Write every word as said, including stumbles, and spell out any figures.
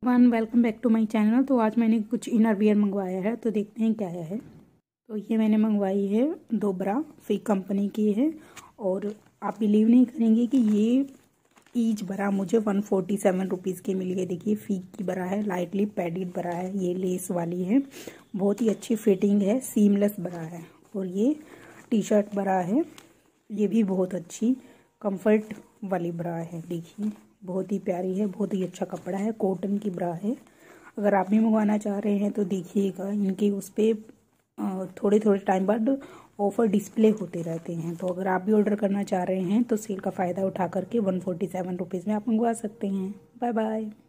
One welcome back to my channel. तो आज मैंने कुछ इनर वियर मंगवाया है, तो देखते हैं क्या है। तो ये मैंने मंगवाई है दो ब्रा, फीक कंपनी की है। और आप बिलीव नहीं करेंगे कि ये ईच ब्रा मुझे वन फोर्टी सेवन रुपीज़ की मिली है। देखिए फीक की ब्रा है, लाइटली पैडिड ब्रा है, ये लेस वाली है, बहुत ही अच्छी फिटिंग है, सीमलेस ब्रा है। और ये टी शर्ट ब्रा है, ये भी बहुत अच्छी कंफर्ट वाली ब्रा है। देखिए बहुत ही प्यारी है, बहुत ही अच्छा कपड़ा है, कॉटन की ब्रा है। अगर आप भी मंगवाना चाह रहे हैं तो देखिएगा, इनके उस पर थोड़े थोड़े टाइम बाद ऑफ़र डिस्प्ले होते रहते हैं। तो अगर आप भी ऑर्डर करना चाह रहे हैं तो सेल का फ़ायदा उठा करके वन फोर्टी सेवन रुपीज़ में आप मंगवा सकते हैं। Bye bye.